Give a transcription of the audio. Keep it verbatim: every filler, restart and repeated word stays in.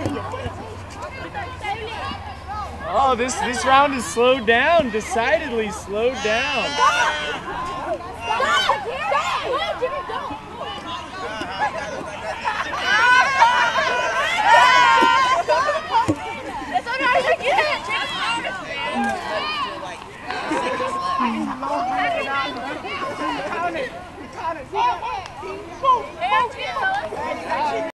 Oh, this this round is slowed down. Decidedly slowed down. Stop! Stop! Jimmy, don't! It's under our second! Count it! Count it!